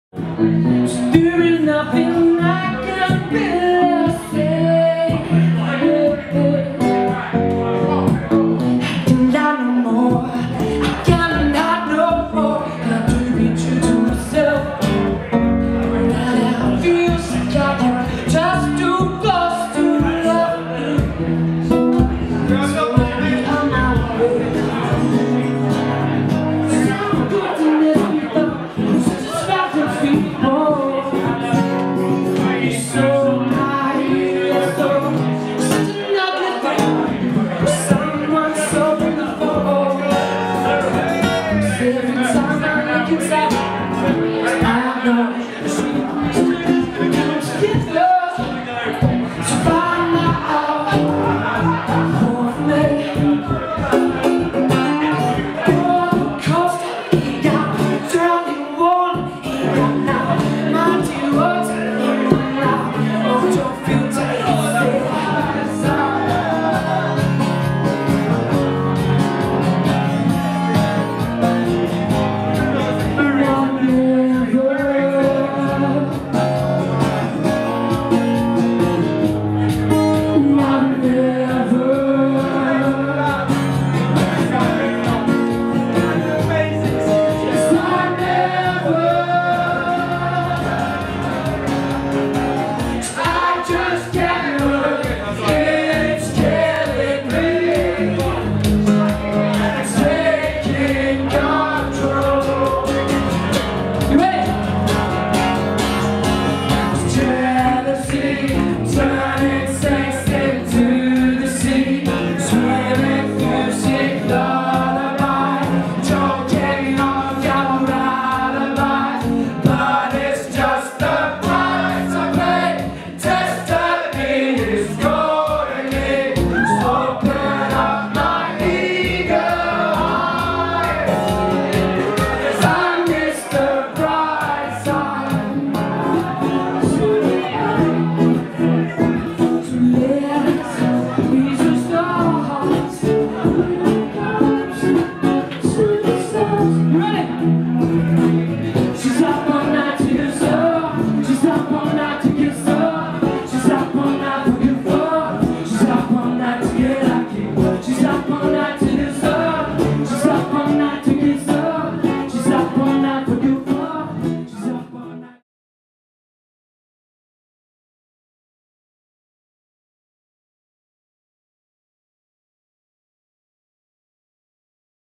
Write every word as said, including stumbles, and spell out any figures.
There is nothing I can really say. I cannot no more. I cannot no more. Got to be true to myself. Now I feel like I can just too close to love you. So maybe I'm not worried. So good to let me go. Just got to feel. Every time I look inside